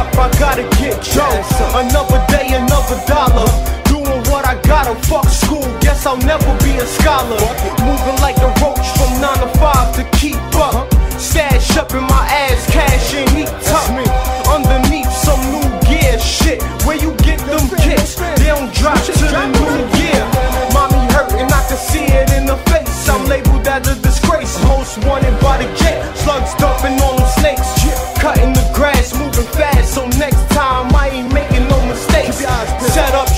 up, I gotta get drunk. Another day, another dollar. Doing what I gotta, fuck school, guess I'll never be a scholar. Moving like a roach from 9 to 5 to keep up. Stash up in my ass, cash in heat up. Underneath some new gear shit. Where you get them kicks? They don't drop to the new year. Mommy hurting, I can see it in the face. I'm labeled as a disgrace. Most wanted by the gate. Slugs dumping on them snakes. Cutting the grass, moving fast. So next time I ain't making no mistakes. Set up